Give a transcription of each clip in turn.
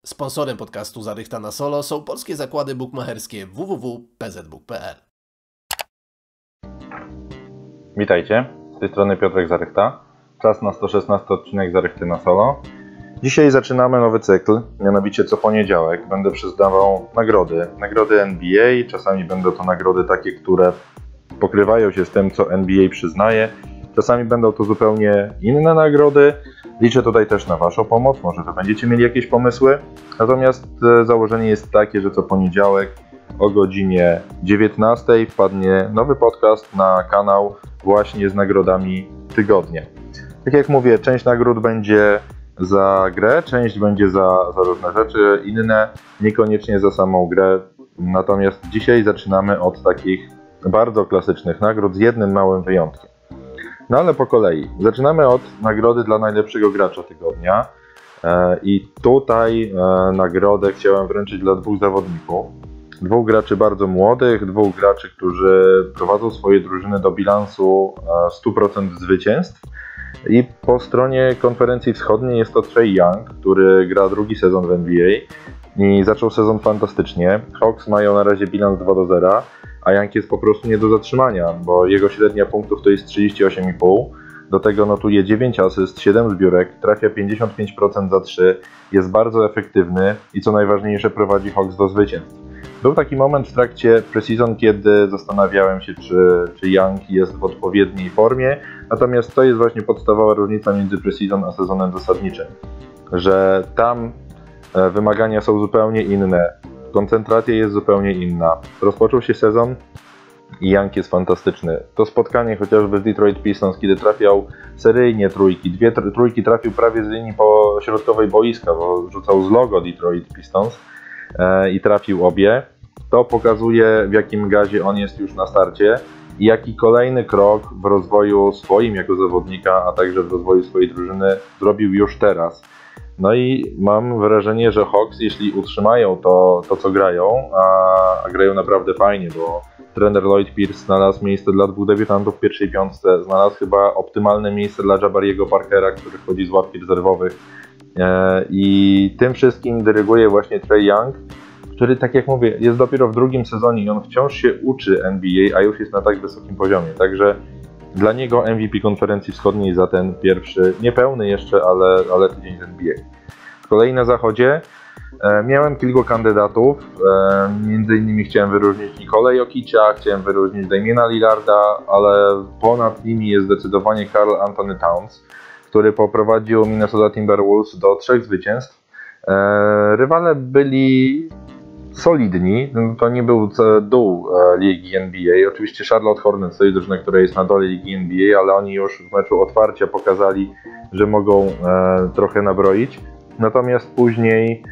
Sponsorem podcastu Zarychta na Solo są polskie zakłady bukmacherskie www.pzbook.pl. Witajcie, z tej strony Piotrek Zarychta. Czas na 116 odcinek Zarychty na Solo. Dzisiaj zaczynamy nowy cykl, mianowicie co poniedziałek będę przyznawał nagrody NBA. Czasami będą to nagrody takie, które pokrywają się z tym, co NBA przyznaje. Czasami będą to zupełnie inne nagrody. Liczę tutaj też na Waszą pomoc, może to będziecie mieli jakieś pomysły. Natomiast założenie jest takie, że co poniedziałek o godzinie 19 wpadnie nowy podcast na kanał właśnie z nagrodami tygodnia. Tak jak mówię, część nagród będzie za grę, część będzie za różne rzeczy inne, niekoniecznie za samą grę. Natomiast dzisiaj zaczynamy od takich bardzo klasycznych nagród z jednym małym wyjątkiem. No ale po kolei. Zaczynamy od nagrody dla najlepszego gracza tygodnia. I tutaj nagrodę chciałem wręczyć dla dwóch zawodników. Dwóch graczy bardzo młodych, dwóch graczy, którzy prowadzą swoje drużyny do bilansu 100% zwycięstw. I po stronie konferencji wschodniej jest to Trae Young, który gra drugi sezon w NBA i zaczął sezon fantastycznie. Hawks mają na razie bilans 2-0, a Young jest po prostu nie do zatrzymania, bo jego średnia punktów to jest 38,5. Do tego notuje 9 asyst, 7 zbiórek, trafia 55% za 3, jest bardzo efektywny i co najważniejsze prowadzi Hawks do zwycięstw. Był taki moment w trakcie preseason, kiedy zastanawiałem się, czy Young jest w odpowiedniej formie, natomiast to jest właśnie podstawowa różnica między preseason a sezonem zasadniczym, że tam wymagania są zupełnie inne, koncentracja jest zupełnie inna. Rozpoczął się sezon i Young jest fantastyczny. To spotkanie chociażby z Detroit Pistons, kiedy trafiał seryjnie trójki, dwie trójki trafił prawie z linii środkowej boiska, bo rzucał z logo Detroit Pistons i trafił obie. To pokazuje, w jakim gazie on jest już na starcie i jaki kolejny krok w rozwoju swoim jako zawodnika, a także w rozwoju swojej drużyny zrobił już teraz. No i mam wrażenie, że Hawks, jeśli utrzymają to co grają, a grają naprawdę fajnie, bo trener Lloyd Pierce znalazł miejsce dla dwóch debiutantów w pierwszej piątce, znalazł chyba optymalne miejsce dla Jabariego Parkera, który wchodzi z ławki rezerwowych i tym wszystkim dyryguje właśnie Trae Young, który, tak jak mówię, jest dopiero w drugim sezonie i on wciąż się uczy NBA, a już jest na tak wysokim poziomie, także dla niego MVP konferencji wschodniej za ten pierwszy, niepełny jeszcze, ale tydzień z NBA. Z kolei na zachodzie miałem kilku kandydatów, między innymi chciałem wyróżnić Nikolę Jokicia, chciałem wyróżnić Damiana Lillarda, ale ponad nimi jest zdecydowanie Karl Anthony Towns, który poprowadził Minnesota Timberwolves do 3 zwycięstw. Rywale byli solidni, to nie był dół ligi NBA. Oczywiście Charlotte Hornets to jest drużyna, która jest na dole ligi NBA, ale oni już w meczu otwarcia pokazali, że mogą trochę nabroić. Natomiast później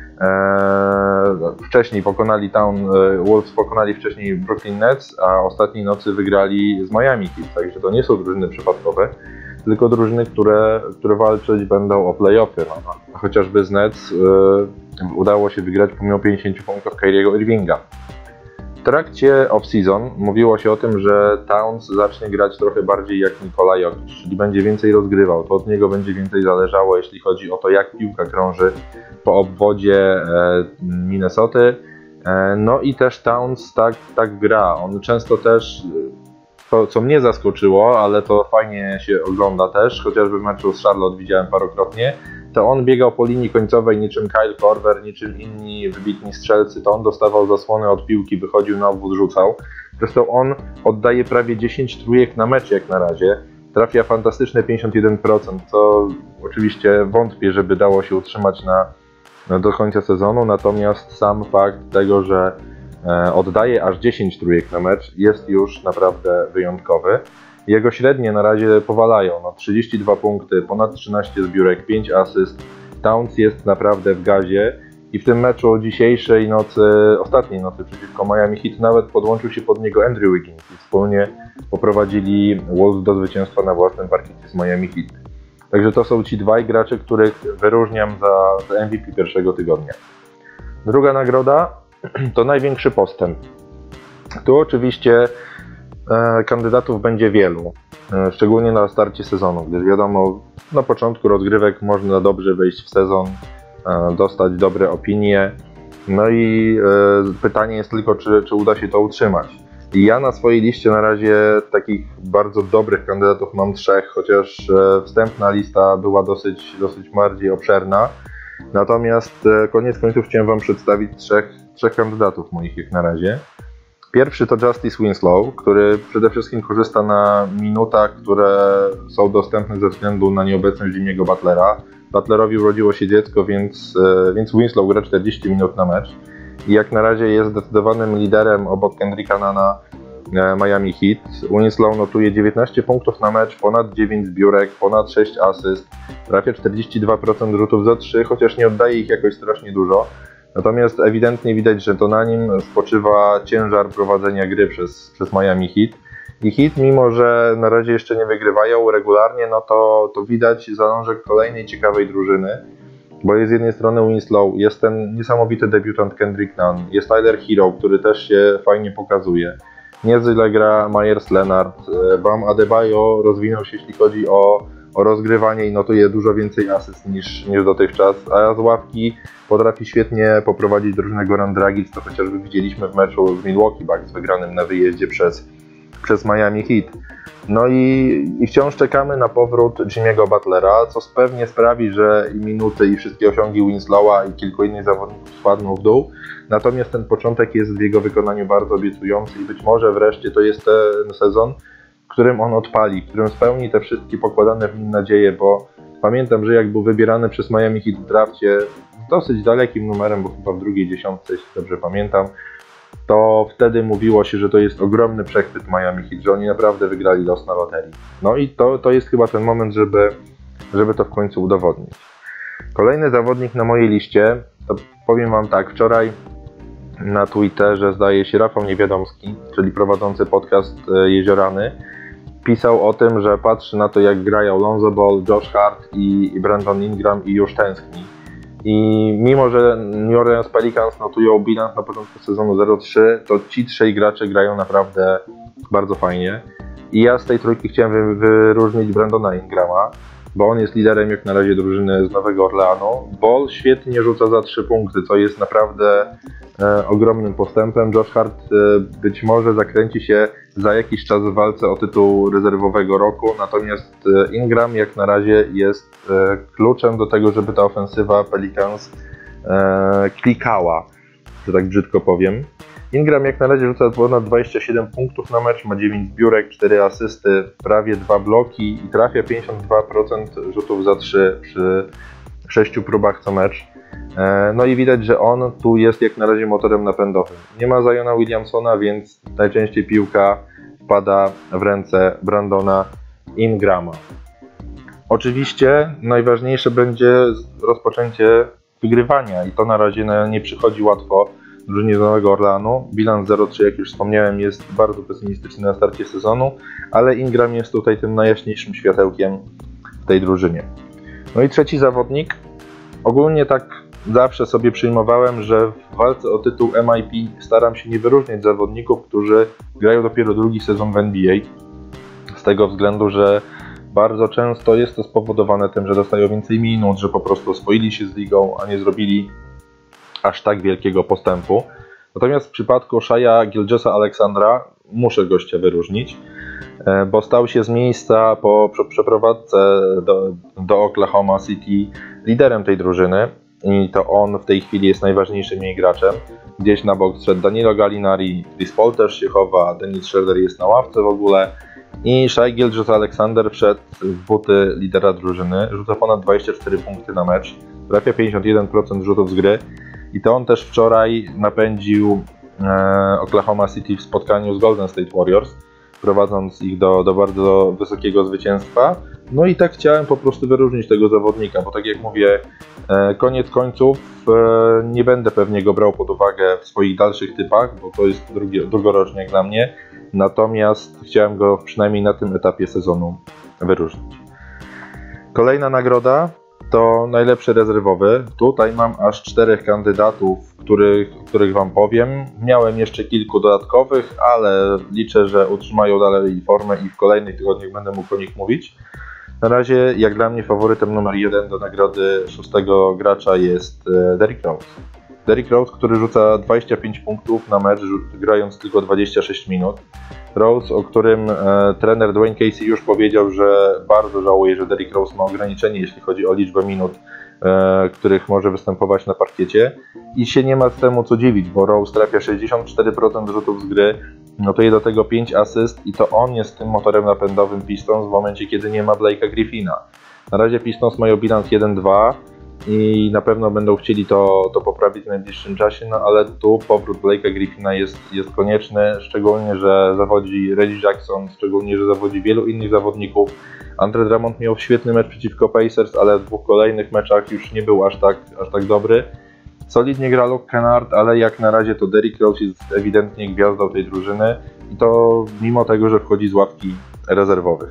wcześniej Wolves pokonali wcześniej Brooklyn Nets, a ostatniej nocy wygrali z Miami Heat, także to nie są drużyny przypadkowe, tylko drużyny, które walczyć będą o play-offy. No, chociażby z Nets udało się wygrać pomimo 50 punktów Kyriego Irvinga. W trakcie off-season mówiło się o tym, że Towns zacznie grać trochę bardziej jak Nikola Jokic, czyli będzie więcej rozgrywał, to od niego będzie więcej zależało, jeśli chodzi o to, jak piłka krąży po obwodzie Minnesoty. No i też Towns tak gra, on często też, to co mnie zaskoczyło, ale to fajnie się ogląda też, chociażby w meczu z Charlotte widziałem parokrotnie, to on biegał po linii końcowej niczym Kyle Korver, niczym inni wybitni strzelcy, to on dostawał zasłony od piłki, wychodził na obwód, rzucał. Zresztą on oddaje prawie 10 trójek na mecz jak na razie, trafia fantastyczne 51%, co oczywiście wątpię, żeby dało się utrzymać do końca sezonu, natomiast sam fakt tego, że oddaje aż 10 trójek na mecz jest już naprawdę wyjątkowy. Jego średnie na razie powalają, 32 punkty, ponad 13 zbiórek, 5 asyst. Towns jest naprawdę w gazie i w tym meczu dzisiejszej nocy, ostatniej nocy przeciwko Miami Heat nawet podłączył się pod niego Andrew Wiggins i wspólnie poprowadzili Wolves do zwycięstwa na własnym parkiecie z Miami Heat. Także to są ci dwaj gracze, których wyróżniam za MVP pierwszego tygodnia. Druga nagroda to największy postęp. Tu oczywiście kandydatów będzie wielu, szczególnie na starcie sezonu, gdyż wiadomo, na początku rozgrywek można dobrze wejść w sezon dostać dobre opinie. No i pytanie jest tylko, czy uda się to utrzymać. I ja na swojej liście na razie takich bardzo dobrych kandydatów mam 3, chociaż wstępna lista była dosyć bardziej obszerna. Natomiast koniec końców chciałem Wam przedstawić trzech kandydatów moich jak na razie. Pierwszy to Justice Winslow, który przede wszystkim korzysta na minutach, które są dostępne ze względu na nieobecność Jimmy'ego Butlera. Butlerowi urodziło się dziecko, więc Winslow gra 40 minut na mecz. I jak na razie jest zdecydowanym liderem obok Kendricka Nunna Miami Heat. Winslow notuje 19 punktów na mecz, ponad 9 zbiórek, ponad 6 asyst, trafia 42% rzutów za 3, chociaż nie oddaje ich jakoś strasznie dużo. Natomiast ewidentnie widać, że to na nim spoczywa ciężar prowadzenia gry przez Miami Heat. I Heat, mimo że na razie jeszcze nie wygrywają regularnie, no to widać zalążek kolejnej ciekawej drużyny. Bo jest z jednej strony Winslow, jest ten niesamowity debiutant Kendrick Nunn, jest Tyler Hero, który też się fajnie pokazuje. Nieźle gra Meyers Leonard, Bam Adebayo rozwinął się, jeśli chodzi o rozgrywanie i notuje dużo więcej asyst niż dotychczas, a z ławki potrafi świetnie poprowadzić drużynę Goran Dragic, co chociażby widzieliśmy w meczu z Milwaukee Bucks wygranym na wyjeździe przez Miami Heat. No i wciąż czekamy na powrót Jimmy'ego Butlera, co pewnie sprawi, że i minuty i wszystkie osiągi Winslowa i kilku innych zawodników spadną w dół. Natomiast ten początek jest w jego wykonaniu bardzo obiecujący i być może wreszcie to jest ten sezon, w którym on odpali, w którym spełni te wszystkie pokładane w nim nadzieje, bo pamiętam, że jak był wybierany przez Miami Heat w drafcie dosyć dalekim numerem, bo chyba w drugiej dziesiątce, jeśli dobrze pamiętam, to wtedy mówiło się, że to jest ogromny przechwyt Miami Heat, że oni naprawdę wygrali los na loterii. No i to jest chyba ten moment, żeby to w końcu udowodnić. Kolejny zawodnik na mojej liście, to powiem Wam tak, wczoraj na Twitterze zdaje się Rafał Niewiadomski, czyli prowadzący podcast Jeziorany, pisał o tym, że patrzy na to, jak grają Lonzo Ball, Josh Hart i Brandon Ingram i już tęskni. I mimo, że New Orleans Pelicans notują bilans na początku sezonu 0-3, to ci 3 gracze grają naprawdę bardzo fajnie. I ja z tej trójki chciałem wyróżnić Brandona Ingrama, bo on jest liderem jak na razie drużyny z Nowego Orleanu. Ball świetnie rzuca za 3 punkty, co jest naprawdę ogromnym postępem. Josh Hart być może zakręci się za jakiś czas w walce o tytuł rezerwowego roku, natomiast Ingram jak na razie jest kluczem do tego, żeby ta ofensywa Pelicans klikała, że tak brzydko powiem. Ingram jak na razie rzuca ponad 27 punktów na mecz, ma 9 zbiórek, 4 asysty, prawie 2 bloki i trafia 52% rzutów za 3 przy 6 próbach co mecz. No i widać, że on tu jest jak na razie motorem napędowym. Nie ma Ziona Williamsona, więc najczęściej piłka wpada w ręce Brandona Ingrama. Oczywiście najważniejsze będzie rozpoczęcie wygrywania i to na razie nie przychodzi łatwo drużynie z Nowego Orleanu. Bilans 0-3, jak już wspomniałem, jest bardzo pesymistyczny na starcie sezonu, ale Ingram jest tutaj tym najjaśniejszym światełkiem w tej drużynie. No i trzeci zawodnik. Ogólnie tak zawsze sobie przyjmowałem, że w walce o tytuł MIP staram się nie wyróżniać zawodników, którzy grają dopiero drugi sezon w NBA. Z tego względu, że bardzo często jest to spowodowane tym, że dostają więcej minut, że po prostu oswoili się z ligą, a nie zrobili aż tak wielkiego postępu. Natomiast w przypadku Shaia Gilgeousa-Alexandra muszę gościa wyróżnić, bo stał się z miejsca po przeprowadzce do Oklahoma City liderem tej drużyny i to on w tej chwili jest najważniejszym jej graczem. Gdzieś na bok zszedł Danilo Gallinari, Chris Paul też się chowa, Dennis Schroeder jest na ławce w ogóle i Shai Gilgeous-Alexander wszedł w buty lidera drużyny, rzuca ponad 24 punkty na mecz, trafia 51% rzutów z gry i to on też wczoraj napędził Oklahoma City w spotkaniu z Golden State Warriors, prowadząc ich do bardzo wysokiego zwycięstwa. No i tak chciałem po prostu wyróżnić tego zawodnika, bo tak jak mówię, koniec końców nie będę pewnie go brał pod uwagę w swoich dalszych typach, bo to jest drugoroczniak dla mnie, natomiast chciałem go przynajmniej na tym etapie sezonu wyróżnić. Kolejna nagroda to najlepszy rezerwowy. Tutaj mam aż 4 kandydatów, których Wam powiem. Miałem jeszcze kilku dodatkowych, ale liczę, że utrzymają dalej formę i w kolejnych tygodniach będę mógł o nich mówić. Na razie, jak dla mnie, faworytem numer 1 do nagrody 6 gracza jest Derrick Rose. Derrick Rose, który rzuca 25 punktów na mecz, grając tylko 26 minut. Rose, o którym trener Dwayne Casey już powiedział, że bardzo żałuje, że Derrick Rose ma ograniczenie, jeśli chodzi o liczbę minut, których może występować na parkiecie. I się nie ma temu co dziwić, bo Rose trafia 64% rzutów z gry, notuje do tego 5 asyst i to on jest tym motorem napędowym Pistons w momencie, kiedy nie ma Blake'a Griffina. Na razie Pistons mają bilans 1-2 i na pewno będą chcieli to poprawić w najbliższym czasie, no ale tu powrót Blake'a Griffina jest konieczny, szczególnie, że zawodzi Reggie Jackson, szczególnie, że zawodzi wielu innych zawodników. Andre Drummond miał świetny mecz przeciwko Pacers, ale w 2 kolejnych meczach już nie był aż tak dobry. Solidnie gra Luke Kennard, ale jak na razie to Derrick Rose jest ewidentnie gwiazdą tej drużyny i to mimo tego, że wchodzi z ławki rezerwowych.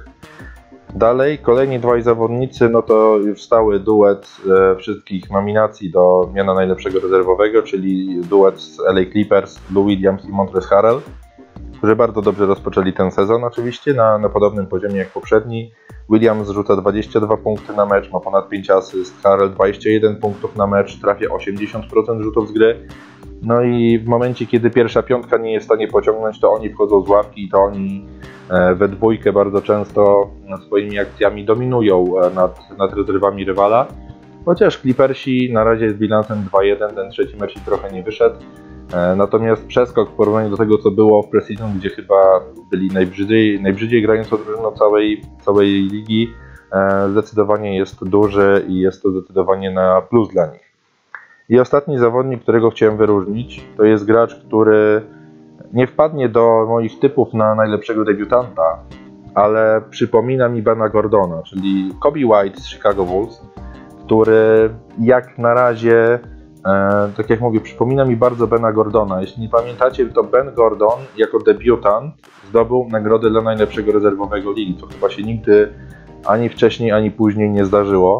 Dalej, kolejni dwaj zawodnicy, no to już stały duet wszystkich nominacji do miana najlepszego rezerwowego, czyli duet z LA Clippers, Lou Williams i Montrezl Harrell, którzy bardzo dobrze rozpoczęli ten sezon oczywiście, na podobnym poziomie jak poprzedni. Williams rzuca 22 punkty na mecz, ma ponad 5 asyst, Harrell 21 punktów na mecz, trafia 80% rzutów z gry. No i w momencie, kiedy pierwsza piątka nie jest w stanie pociągnąć, to oni wchodzą z ławki i to oni we dwójkę bardzo często swoimi akcjami dominują nad rezerwami rywala. Chociaż Clippersi na razie z bilansem 2-1, ten trzeci mecz im trochę nie wyszedł. Natomiast przeskok w porównaniu do tego, co było w preseason, gdzie chyba byli najbrzydziej grającą drużyną całej ligi, zdecydowanie jest duży i jest to zdecydowanie na plus dla nich. I ostatni zawodnik, którego chciałem wyróżnić, to jest gracz, który nie wpadnie do moich typów na najlepszego debiutanta, ale przypomina mi Bena Gordona, czyli Coby White z Chicago Bulls, który jak na razie, tak jak mówię, przypomina mi bardzo Bena Gordona. Jeśli nie pamiętacie, to Ben Gordon jako debiutant zdobył nagrodę dla najlepszego rezerwowego ligi, co chyba się nigdy ani wcześniej, ani później nie zdarzyło.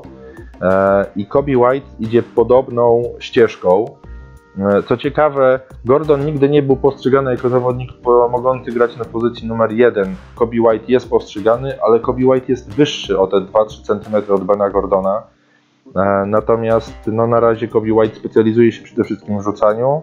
I Coby White idzie podobną ścieżką. Co ciekawe, Gordon nigdy nie był postrzegany jako zawodnik mogący grać na pozycji numer 1. Coby White jest postrzegany, ale Coby White jest wyższy o te 2-3 cm od Bena Gordona. Natomiast no, na razie Coby White specjalizuje się przede wszystkim w rzucaniu.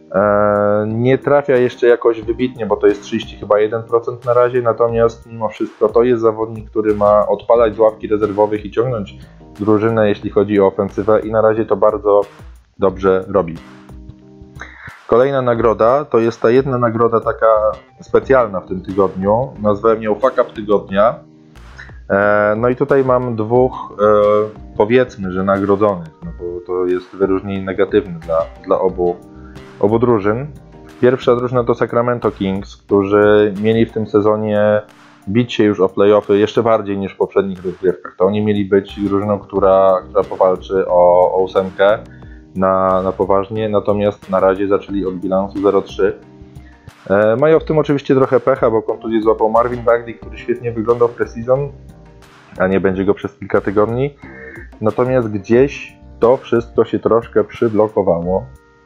Nie trafia jeszcze jakoś wybitnie, bo to jest 31% na razie, natomiast mimo wszystko to jest zawodnik, który ma odpalać z ławki rezerwowych i ciągnąć drużynę, jeśli chodzi o ofensywę, i na razie to bardzo dobrze robi. Kolejna nagroda to jest ta jedna nagroda taka specjalna w tym tygodniu. Nazwałem ją Fuck Up Tygodnia. No i tutaj mam dwóch, powiedzmy, że nagrodzonych, no bo to jest wyróżnienie negatywne dla obu drużyn. Pierwsza drużyna to Sacramento Kings, którzy mieli w tym sezonie bić się już o play-offy jeszcze bardziej niż w poprzednich rozgrywkach. To oni mieli być drużyną, która powalczy o ósemkę na poważnie, natomiast na razie zaczęli od bilansu 0-3. Mają w tym oczywiście trochę pecha, bo kontuzję złapał Marvin Bagley, który świetnie wyglądał w preseason, a nie będzie go przez kilka tygodni. Natomiast gdzieś to wszystko się troszkę przyblokowało.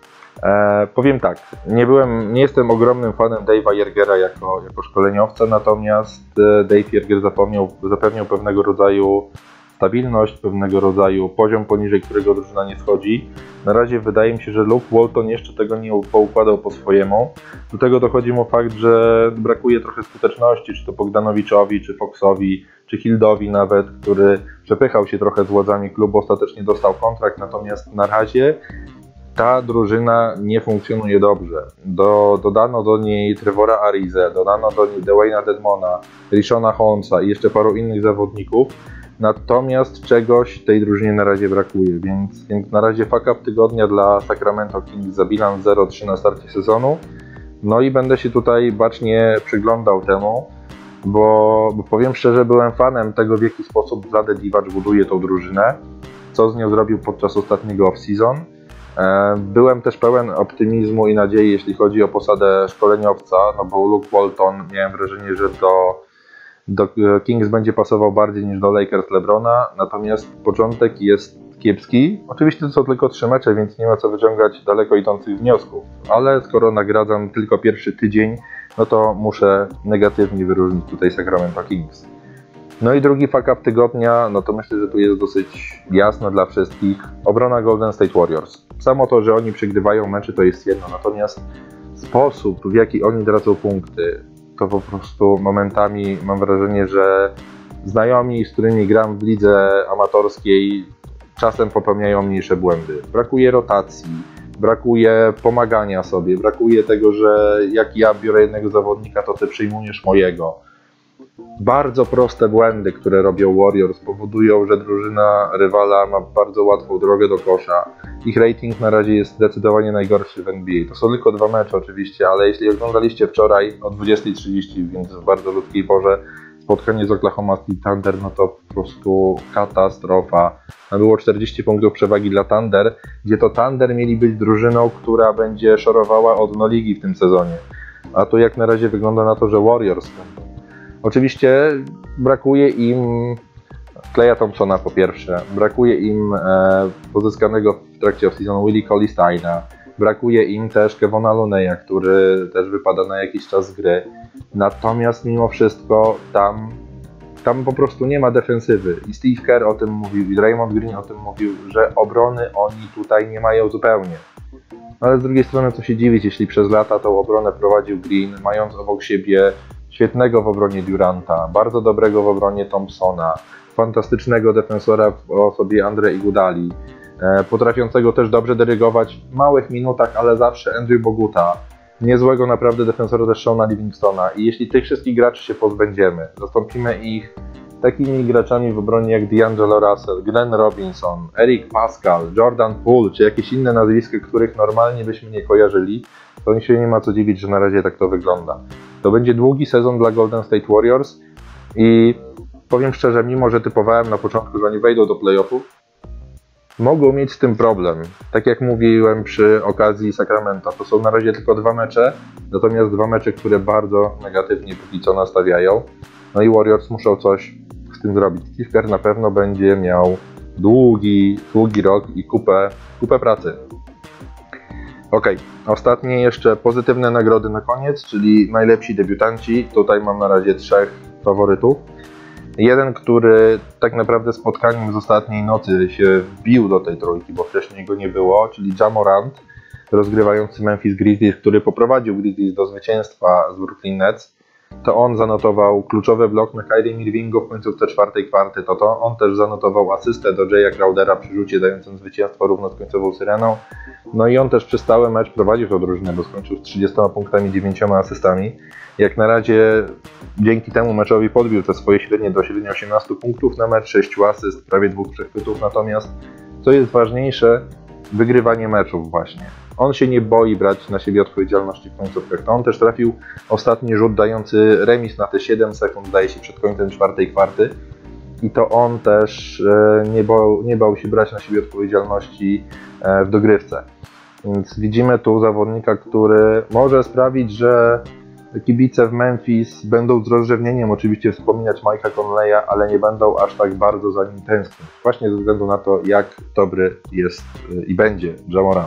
Powiem tak, nie jestem ogromnym fanem Dave'a Jergera jako szkoleniowca, natomiast Dave Jerger zapewniał pewnego rodzaju stabilność, pewnego rodzaju poziom, poniżej którego drużyna nie schodzi. Na razie wydaje mi się, że Luke Walton jeszcze tego nie poukładał po swojemu. Do tego dochodzi mu fakt, że brakuje trochę skuteczności, czy to Bogdanowiczowi, czy Foxowi, czy Hildowi nawet, który przepychał się trochę z władzami klubu, ostatecznie dostał kontrakt, natomiast na razie ta drużyna nie funkcjonuje dobrze. Dodano do niej Trevora Arizę, dodano do niej Dwayna Dedmona, Rishona Holmesa i jeszcze paru innych zawodników. Natomiast czegoś tej drużynie na razie brakuje, więc na razie fuck up tygodnia dla Sacramento Kings za bilans 0-3 na starcie sezonu. No i będę się tutaj bacznie przyglądał temu, bo powiem szczerze, byłem fanem tego, w jaki sposób Vlade Divac buduje tą drużynę, co z nią zrobił podczas ostatniego off-season. Byłem też pełen optymizmu i nadziei, jeśli chodzi o posadę szkoleniowca, no bo Luke Walton, miałem wrażenie, że do Kings będzie pasował bardziej niż do Lakers LeBrona, natomiast początek jest kiepski. Oczywiście to są tylko 3 mecze, więc nie ma co wyciągać daleko idących wniosków, ale skoro nagradzam tylko pierwszy tydzień, no to muszę negatywnie wyróżnić tutaj Sacramento Kings. No i drugi fuck up tygodnia, no to myślę, że tu jest dosyć jasne dla wszystkich. Obrona Golden State Warriors. Samo to, że oni przegrywają mecze, to jest jedno, natomiast sposób, w jaki oni tracą punkty, to po prostu momentami mam wrażenie, że znajomi, z którymi gram w lidze amatorskiej, czasem popełniają mniejsze błędy. Brakuje rotacji, brakuje pomagania sobie, brakuje tego, że jak ja biorę jednego zawodnika, to ty przyjmujesz mojego. Bardzo proste błędy, które robią Warriors, powodują, że drużyna rywala ma bardzo łatwą drogę do kosza. Ich rating na razie jest zdecydowanie najgorszy w NBA. To są tylko 2 mecze oczywiście, ale jeśli oglądaliście wczoraj o 20:30, więc w bardzo ludzkiej porze, spotkanie z Oklahoma City Thunder, no to po prostu katastrofa. Było 40 punktów przewagi dla Thunder, gdzie to Thunder mieli być drużyną, która będzie szorowała od dno ligi w tym sezonie. A tu jak na razie wygląda na to, że Warriors. Oczywiście brakuje im Klaya Thompsona po pierwsze, brakuje im pozyskanego w trakcie off-season Willie Cauley-Steina, brakuje im też Kevona Looney'a, który też wypada na jakiś czas z gry. Natomiast mimo wszystko tam po prostu nie ma defensywy i Steve Kerr o tym mówił i Draymond Green o tym mówił, że obrony oni tutaj nie mają zupełnie. Ale z drugiej strony co się dziwić, jeśli przez lata tą obronę prowadził Green, mając obok siebie świetnego w obronie Duranta, bardzo dobrego w obronie Thompsona, fantastycznego defensora w osobie Andre Iguodali, potrafiącego też dobrze dyrygować w małych minutach, ale zawsze Andrew Boguta, niezłego naprawdę defensora też Shawna Livingstona. I jeśli tych wszystkich graczy się pozbędziemy, zastąpimy ich takimi graczami w obronie jak D'Angelo Russell, Glenn Robinson, Eric Pascal, Jordan Poole, czy jakieś inne nazwiska, których normalnie byśmy nie kojarzyli, to się nie ma co dziwić, że na razie tak to wygląda. To będzie długi sezon dla Golden State Warriors i powiem szczerze, mimo że typowałem na początku, że oni wejdą do playoffów, mogą mieć z tym problem. Tak jak mówiłem przy okazji Sacramento, to są na razie tylko 2 mecze, natomiast 2 mecze, które bardzo negatywnie póki co nastawiają. No i Warriors muszą coś z tym zrobić. Steve Kerr na pewno będzie miał długi rok i kupę pracy. Ok, ostatnie jeszcze pozytywne nagrody na koniec, czyli najlepsi debiutanci. Tutaj mam na razie 3 faworytów. Jeden, który tak naprawdę spotkaniem z ostatniej nocy się wbił do tej trójki, bo wcześniej go nie było, czyli Ja Morant, rozgrywający Memphis Grizzlies, który poprowadził Grizzlies do zwycięstwa z Brooklyn Nets. To on zanotował kluczowy blok na Kyrie Irvingu w końcówce 4. kwarty. To on też zanotował asystę do Jaya Crowdera przy rzucie dającym zwycięstwo równo z końcową syreną. No i on też przez cały mecz prowadził tę drużynę, bo skończył z 30 punktami, 9 asystami. Jak na razie dzięki temu meczowi podbił te swoje średnie do średnio 18 punktów na mecz, 6 asyst, prawie 2 przechwytów. Natomiast co jest ważniejsze, wygrywanie meczów właśnie. On się nie boi brać na siebie odpowiedzialności w końcówkach. To on też trafił ostatni rzut dający remis na te 7 sekund, zdaje się, przed końcem 4. kwarty. I to on też nie bał się brać na siebie odpowiedzialności w dogrywce. Więc widzimy tu zawodnika, który może sprawić, że kibice w Memphis będą z rozrzewnieniem oczywiście wspominać Mike'a Conleya, ale nie będą aż tak bardzo za nim tęsknić. Właśnie ze względu na to, jak dobry jest i będzie Ja Morant.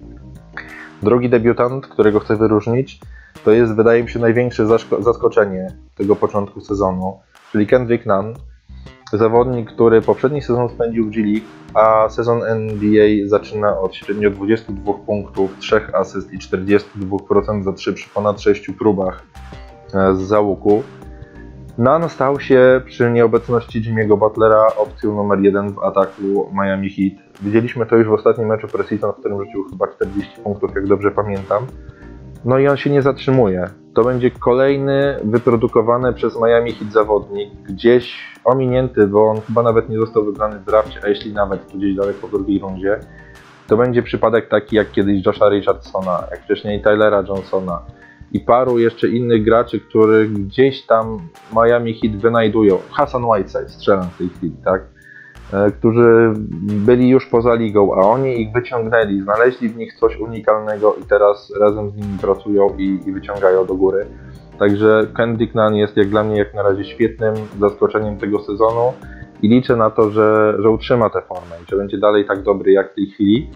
Drugi debiutant, którego chcę wyróżnić, to jest, wydaje mi się, największe zaskoczenie tego początku sezonu, czyli Kendrick Nunn. Zawodnik, który poprzedni sezon spędził w G League, a sezon NBA zaczyna od średnio 22 punktów, 3 asyst i 42% za 3 przy ponad 6 próbach z załuku. Nunn stał się przy nieobecności Jimmy'ego Butlera opcją numer 1 w ataku Miami Heat. Widzieliśmy to już w ostatnim meczu preseason, w którym rzucił chyba 40 punktów, jak dobrze pamiętam. No i on się nie zatrzymuje. To będzie kolejny wyprodukowany przez Miami Heat zawodnik, gdzieś ominięty, bo on chyba nawet nie został wybrany w drafcie, a jeśli nawet, to gdzieś daleko w 2. rundzie. To będzie przypadek taki jak kiedyś Josha Richardsona, jak wcześniej Tylera Johnsona i paru jeszcze innych graczy, których gdzieś tam Miami Heat wynajdują. Hassan Whiteside strzelam w tej chwili, tak? Którzy byli już poza ligą, a oni ich wyciągnęli, znaleźli w nich coś unikalnego i teraz razem z nimi pracują i wyciągają do góry. Także Kendrick Nunn jest jak dla mnie jak na razie świetnym zaskoczeniem tego sezonu i liczę na to, że utrzyma tę formę i że będzie dalej tak dobry jak w tej chwili,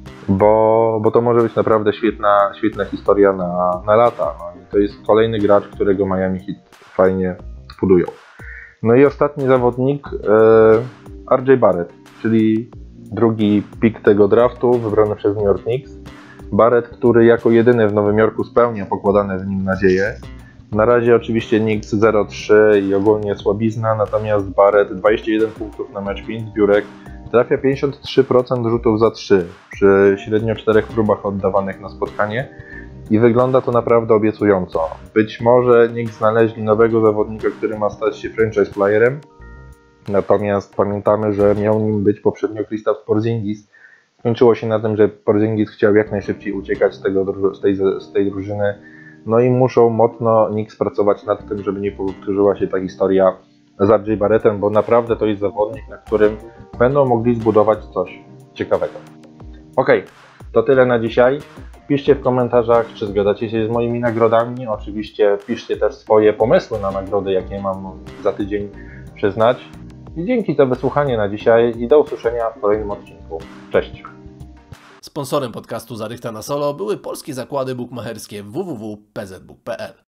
bo to może być naprawdę świetna historia na lata. No i to jest kolejny gracz, którego Miami Heat fajnie budują. No i ostatni zawodnik RJ Barrett, czyli drugi pick tego draftu wybrany przez New York Knicks. Barrett, który jako jedyny w Nowym Jorku spełnia pokładane w nim nadzieje. Na razie oczywiście Knicks 0-3 i ogólnie słabizna, natomiast Barrett 21 punktów na mecz, 5 zbiórek, trafia 53% rzutów za 3 przy średnio 4 próbach oddawanych na spotkanie i wygląda to naprawdę obiecująco. Być może Knicks znaleźli nowego zawodnika, który ma stać się franchise playerem, natomiast pamiętamy, że miał nim być poprzednio Kristaps Porzingis. Skończyło się na tym, że Porzingis chciał jak najszybciej uciekać z tej drużyny. No i muszą mocno Knicks pracować nad tym, żeby nie powtórzyła się ta historia z RJ Barrettem, bo naprawdę to jest zawodnik, na którym będą mogli zbudować coś ciekawego. Okej, to tyle na dzisiaj. Piszcie w komentarzach, czy zgadzacie się z moimi nagrodami. Oczywiście piszcie też swoje pomysły na nagrody, jakie mam za tydzień przyznać. I dzięki za wysłuchanie na dzisiaj i do usłyszenia w kolejnym odcinku. Cześć! Sponsorem podcastu Zarychta na Solo były polskie zakłady bukmacherskie www.pzbook.pl.